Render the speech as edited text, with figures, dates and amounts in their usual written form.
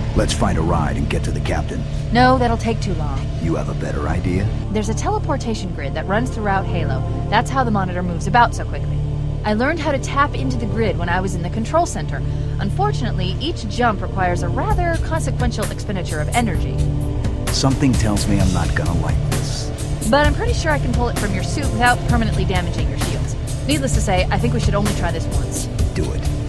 Let's find a ride and get to the captain. No, that'll take too long. You have a better idea? There's a teleportation grid that runs throughout Halo. That's how the monitor moves about so quickly. I learned how to tap into the grid when I was in the control center. Unfortunately, each jump requires a rather consequential expenditure of energy. Something tells me I'm not gonna like this. But I'm pretty sure I can pull it from your suit without permanently damaging your shields. Needless to say, I think we should only try this once. Do it.